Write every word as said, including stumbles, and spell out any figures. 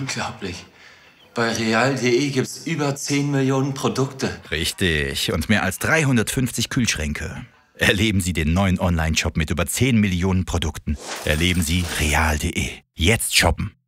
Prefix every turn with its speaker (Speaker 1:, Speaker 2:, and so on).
Speaker 1: Unglaublich. Bei real punkt de gibt's über zehn Millionen Produkte.
Speaker 2: Richtig. Und mehr als dreihundertfünfzig Kühlschränke. Erleben Sie den neuen Online-Shop mit über zehn Millionen Produkten. Erleben Sie real punkt de. Jetzt shoppen.